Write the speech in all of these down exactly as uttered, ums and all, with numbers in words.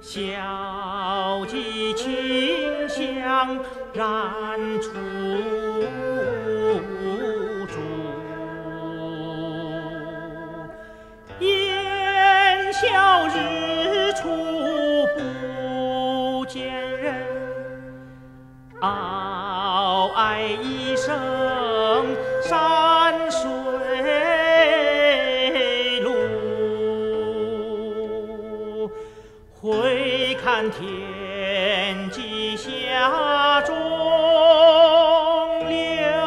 小鸡清香燃处逐，烟消日出不见人，嗷哀一声山水路。回看天际下中流，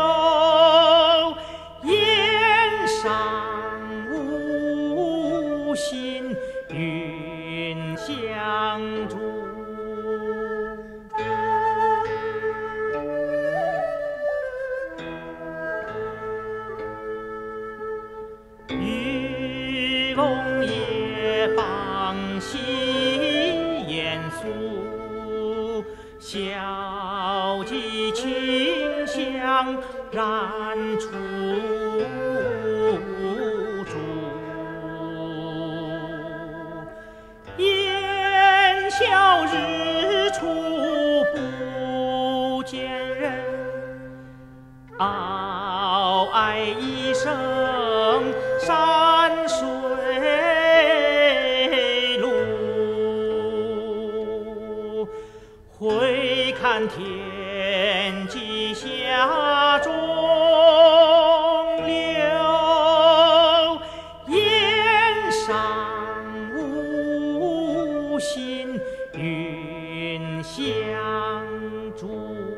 烟上无心云相逐。渔翁夜傍西烟宿，小鸡清香燃处逐，烟消日出不见人，嗷哀一声山水路。回看天际下中流，烟上无心云相逐。